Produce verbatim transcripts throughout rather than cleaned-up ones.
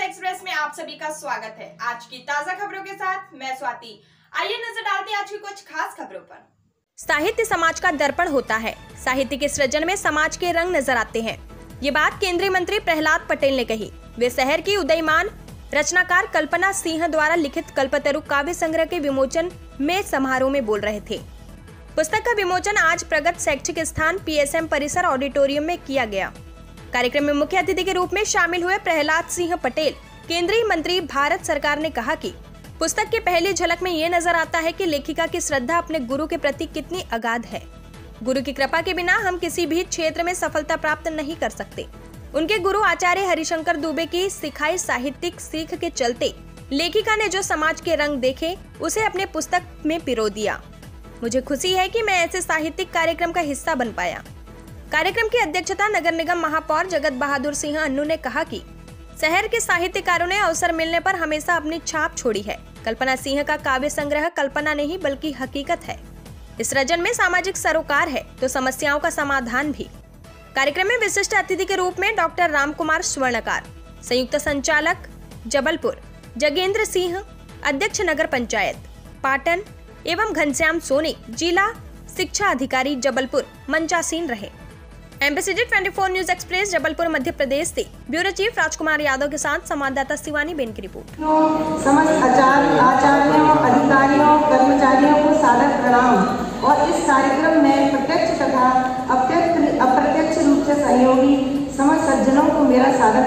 Express में आप सभी का स्वागत है। आज की ताजा खबरों के साथ मैं स्वाति। आइए नजर डालते हैं आज की कुछ खास खबरों पर। साहित्य समाज का दर्पण होता है। साहित्य के सृजन में समाज के रंग नजर आते हैं। ये बात केंद्रीय मंत्री प्रहलाद पटेल ने कही। वे शहर की उदयमान रचनाकार कल्पना सिंह द्वारा लिखित कल्पतरु काव्य संग्रह के विमोचन में समारोह में बोल रहे थे। पुस्तक का विमोचन आज प्रगत शैक्षिक स्थान पीएसएम परिसर ऑडिटोरियम में किया गया। कार्यक्रम में मुख्य अतिथि के रूप में शामिल हुए प्रहलाद सिंह पटेल, केंद्रीय मंत्री। भारत सरकार ने कहा कि पुस्तक की पहली झलक में ये नजर आता है कि लेखिका की श्रद्धा अपने गुरु के प्रति कितनी अगाध है। गुरु की कृपा के बिना हम किसी भी क्षेत्र में सफलता प्राप्त नहीं कर सकते। उनके गुरु आचार्य हरिशंकर दुबे की सिखाई साहित्यिक सीख के चलते लेखिका ने जो समाज के रंग देखे उसे अपने पुस्तक में पिरो दिया। मुझे खुशी है कि मैं ऐसे साहित्यिक कार्यक्रम का हिस्सा बन पाया। कार्यक्रम की अध्यक्षता नगर निगम महापौर जगत बहादुर सिंह अन्नू ने कहा कि शहर के साहित्यकारों ने अवसर मिलने पर हमेशा अपनी छाप छोड़ी है। कल्पना सिंह का काव्य संग्रह कल्पना नहीं बल्कि हकीकत है। इस सृजन में सामाजिक सरोकार है तो समस्याओं का समाधान भी। कार्यक्रम में विशिष्ट अतिथि के रूप में डॉक्टर रामकुमार स्वर्णकार, संयुक्त संचालक जबलपुर जगेंद्र सिंह, अध्यक्ष नगर पंचायत पाटन एवं घनश्याम सोनी, जिला शिक्षा अधिकारी जबलपुर मंचासीन रहे। एम्बेसी चौबीस न्यूज एक्सप्रेस जबलपुर मध्य प्रदेश से ब्यूरो चीफ राजकुमार यादव के साथ संवाददाता शिवानी बेन की रिपोर्ट। समस्त आचार्य आचार्यों अधिकारियों कर्मचारियों को सादर प्रणाम और इस कार्यक्रम में प्रत्यक्ष तथा अप्रत्यक्ष अप्रत्यक्ष रूप से सहयोगी समस्त सज्जनों को मेरा सादर।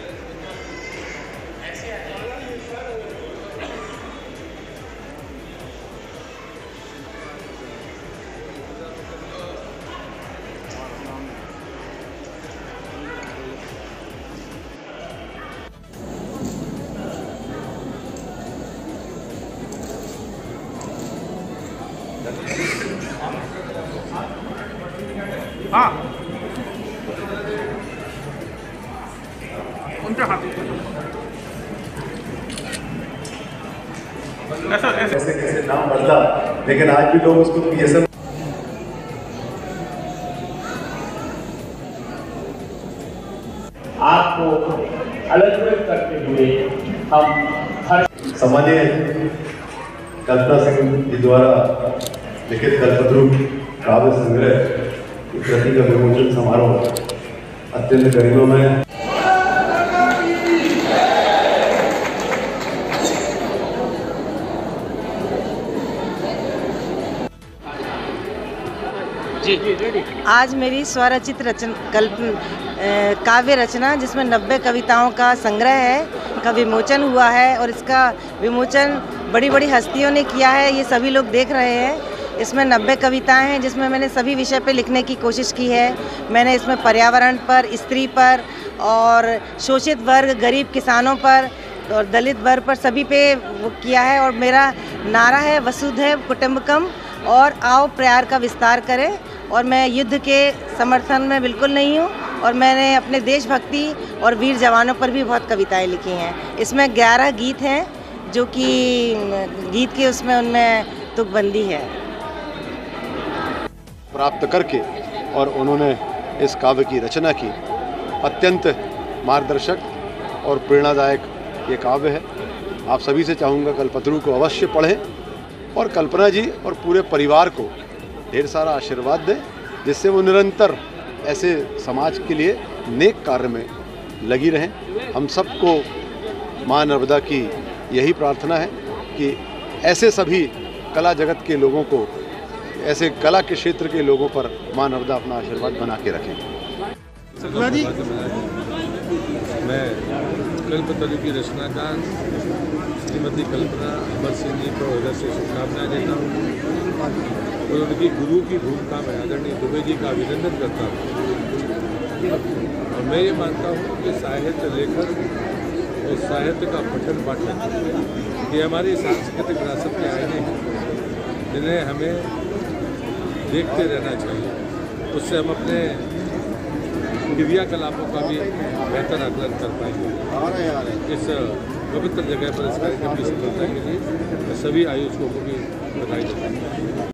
हाँ उनके हाथ कैसे कैसे नाम बदला, लेकिन आज भी लोग उसको पीएसएम आपको अलग करते हुए हम हर सामान्य कल्पना सिंह जी द्वारा लिखित कल्पतरु काव्य संग्रह की कृति का विमोचन समारोह अत्यंत गरिमा में है। आज मेरी स्वरचित रचन कल्प काव्य रचना जिसमें नब्बे कविताओं का संग्रह है का विमोचन हुआ है और इसका विमोचन बड़ी बड़ी हस्तियों ने किया है। ये सभी लोग देख रहे हैं। इसमें नब्बे कविताएं हैं जिसमें मैंने सभी विषय पे लिखने की कोशिश की है। मैंने इसमें पर्यावरण पर, स्त्री पर और शोषित वर्ग, गरीब किसानों पर और दलित वर्ग पर सभी पे वो किया है। और मेरा नारा है वसुधैव कुटुंबकम और आओ प्यार का विस्तार करें। और मैं युद्ध के समर्थन में बिल्कुल नहीं हूँ और मैंने अपने देशभक्ति और वीर जवानों पर भी बहुत कविताएं लिखी हैं। इसमें ग्यारह गीत हैं जो कि गीत के उसमें उनमें तुकबंदी है प्राप्त करके और उन्होंने इस काव्य की रचना की। अत्यंत मार्गदर्शक और प्रेरणादायक ये काव्य है। आप सभी से चाहूँगा कल्पतरु को अवश्य पढ़ें और कल्पना जी और पूरे परिवार को ढेर सारा आशीर्वाद दें, जिससे वो निरंतर ऐसे समाज के लिए नेक कार्य में लगी रहें। हम सबको माँ नर्मदा की यही प्रार्थना है कि ऐसे सभी कला जगत के लोगों को, ऐसे कला के क्षेत्र के लोगों पर माँ नर्मदा अपना आशीर्वाद बना के रखें। मैं कल्पतरु की रचनाकार श्रीमती कल्पना अमर सिंह जी को हृदय से शुभकामनाएं देता हूँ और उनकी गुरु की भूमिका में आदरणीय दुबे जी का अभिनंदन करता हूँ। और मैं ये मानता हूँ कि साहित्य लेखन और साहित्य का पठन पाठन ये हमारी सांस्कृतिक विरासत के आईने हैं, जिन्हें हमें देखते रहना चाहिए। उससे हम अपने क्रियाकलापों का भी बेहतर आकलन कर पाएंगे। इस पवित्र जगह पर इस कार्यक्रम की सफलता के लिए मैं सभी आयोजकों को भी बधाई देता हूँ।